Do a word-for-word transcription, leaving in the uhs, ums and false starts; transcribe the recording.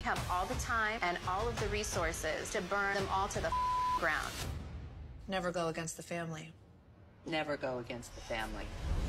have all the time and all of the resources to burn them all to the ground. Never go against the family. Never go against the family.